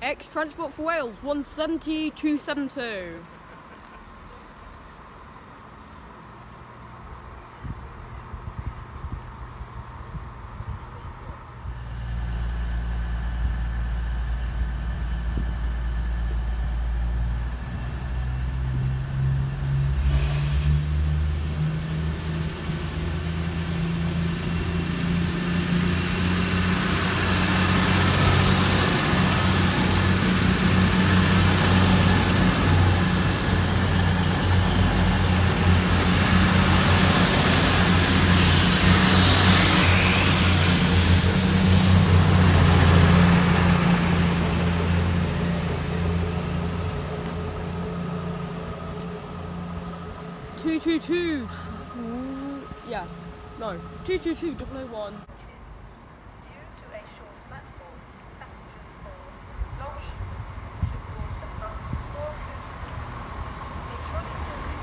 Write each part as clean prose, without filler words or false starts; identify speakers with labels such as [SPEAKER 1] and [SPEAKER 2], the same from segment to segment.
[SPEAKER 1] X Transport for Wales 170 272. Yeah, no, 222 001.
[SPEAKER 2] Due to a short platform, passengers for Long Eaton should board the front 4 coaches. A trolley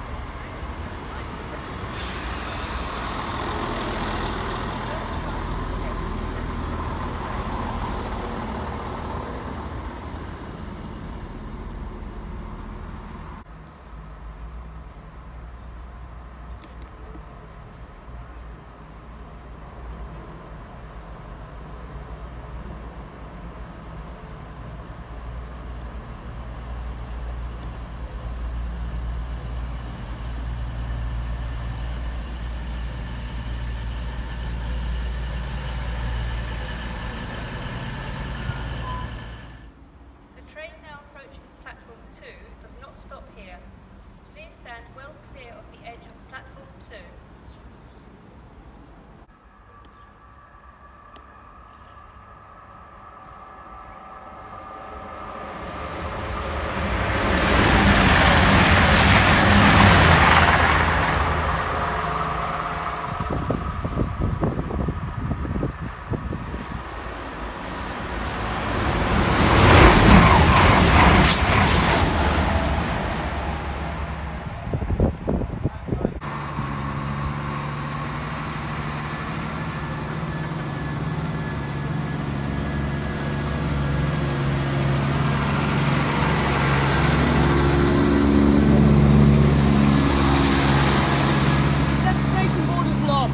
[SPEAKER 2] does not stop here. Please stand well clear of the edge of platform 2.
[SPEAKER 1] Destination board is locked.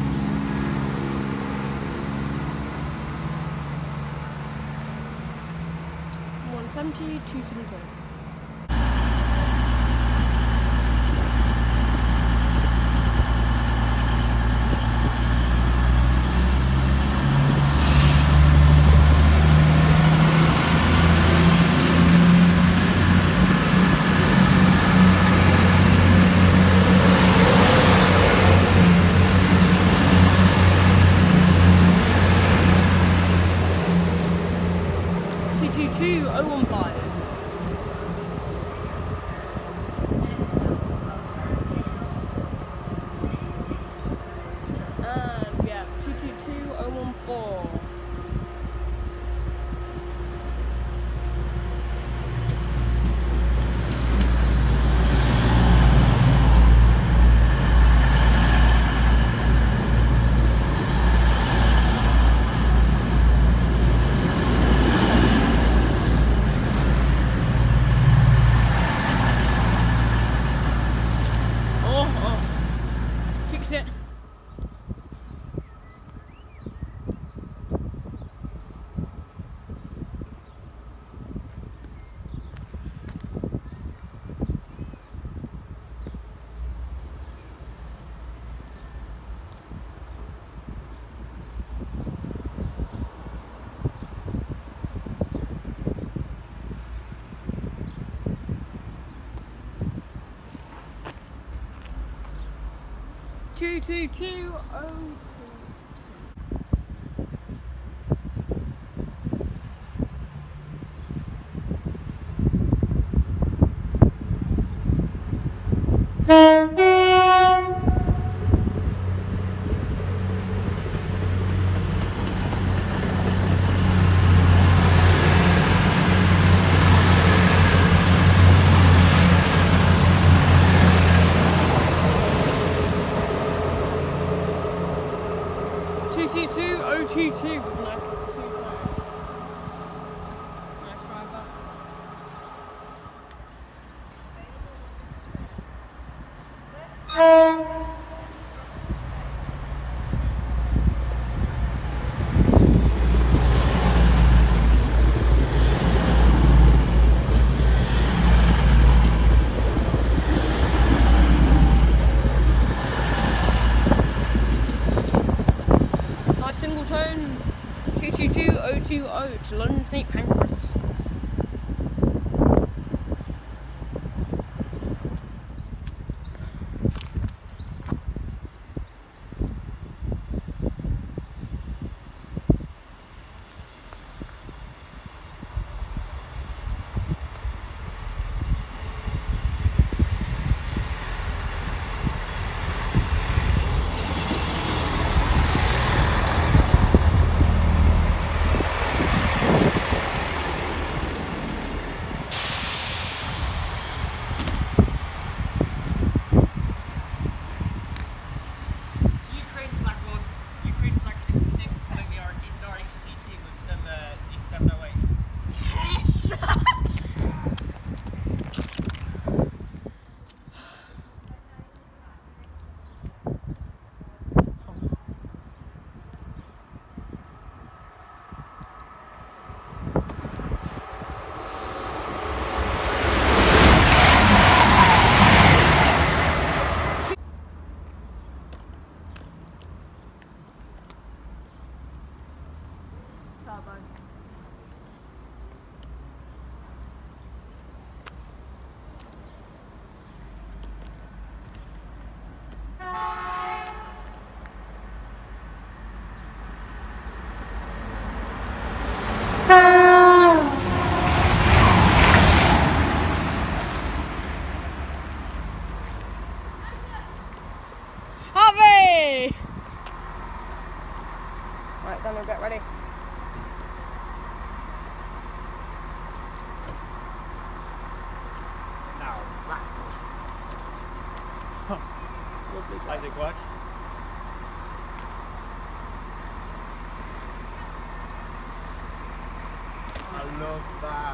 [SPEAKER 1] One 272. Yeah, 222014. Fixed it. Two, two, two, oh. Two, 022 with nice driver. 220 to London St Pancras. Right, Daniel, get ready.
[SPEAKER 3] Now, back.
[SPEAKER 1] Lovely.
[SPEAKER 3] Isaac, watch. I love that.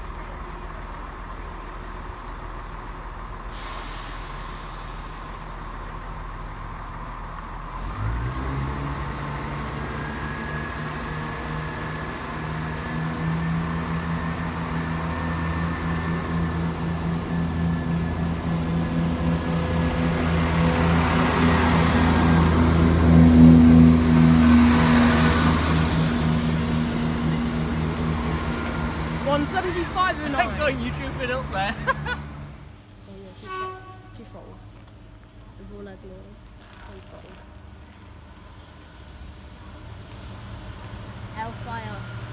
[SPEAKER 1] Thank
[SPEAKER 3] God you drew it up there.
[SPEAKER 1] Oh yeah, she's full. We've all had more. Hellfire.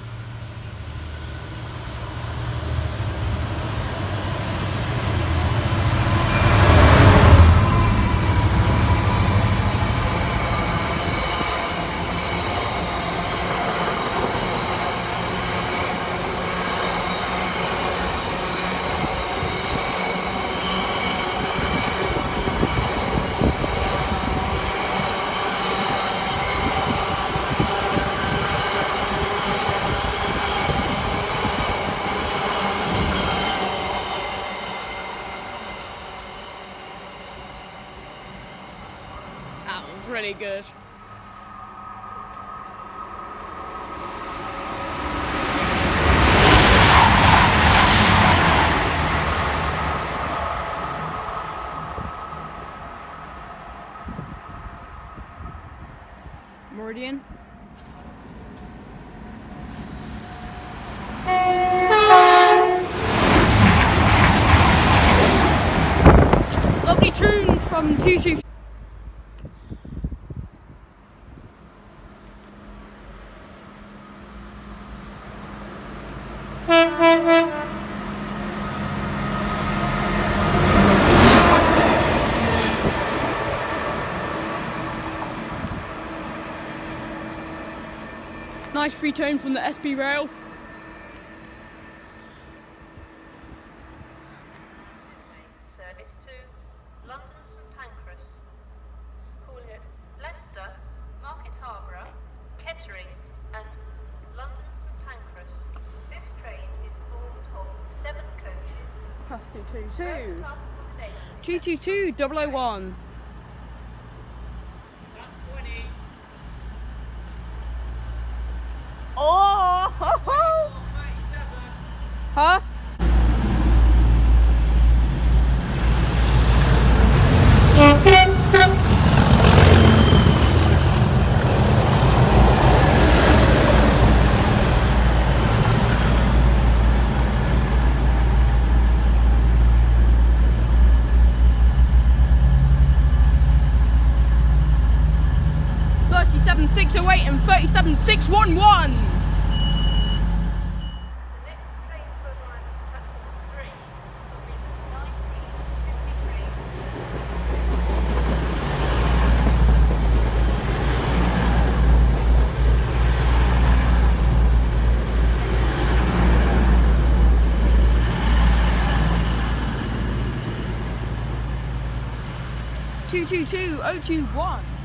[SPEAKER 1] That was really good. Meridian. Lovely tune from 224. Nice free tone from the SB rail.
[SPEAKER 2] Service to London St Pancras, calling at Leicester, Market Harborough, Kettering and London St Pancras. This train is formed of 7 coaches.
[SPEAKER 1] Class 222.
[SPEAKER 2] First class accommodation.
[SPEAKER 1] 222 001.
[SPEAKER 3] That's 20s.
[SPEAKER 1] Oh! Ho, ho.
[SPEAKER 3] 37.
[SPEAKER 1] Huh? 608 and 37611.
[SPEAKER 2] The next train to arrive at platform 3 will be
[SPEAKER 1] 222 021.